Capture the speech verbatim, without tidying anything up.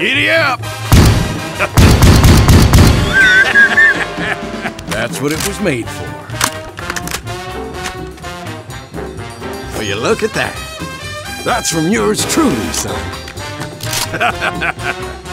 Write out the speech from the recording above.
Giddy up! That's what it was made for. Will you look at that? That's from yours truly, son.